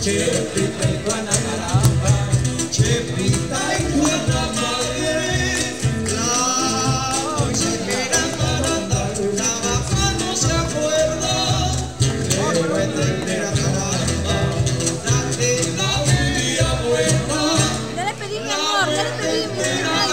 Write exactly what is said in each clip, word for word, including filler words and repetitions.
Chepita y Juana caramba, Chepita y Juana madre, la hoy se queda barata, la baja no se acuerda, pero entendera caramba, la tela un día buena. Ya le pedí mi amor, ya le pedí mi amor.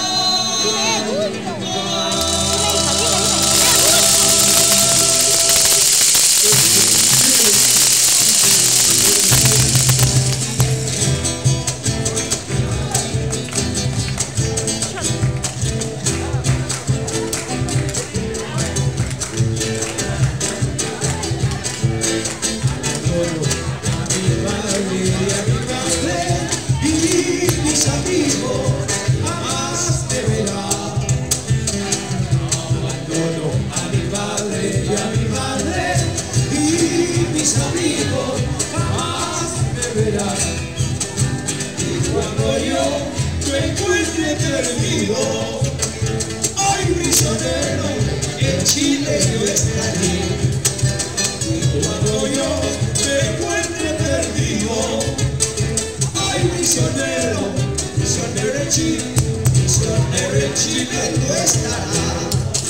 Y cuando yo me encuentre perdido, ay prisionero, en Chile yo estaré. Y cuando yo me encuentre perdido, ay prisionero, prisionero en Chile, prisionero en Chile yo estaré.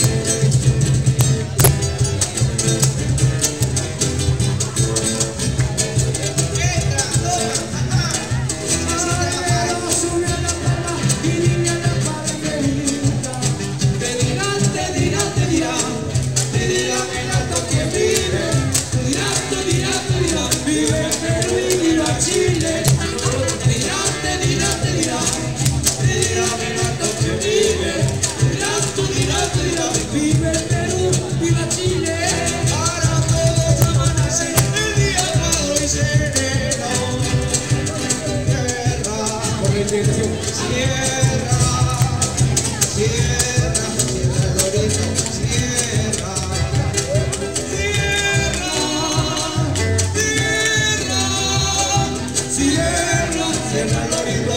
Vive el Perú, viva Chile. Para todos amanecer el día amado y sereno. Tierra, sierra, sierra, sierra, Lorito, sierra, sierra, sierra, sierra, sierra, Lorito.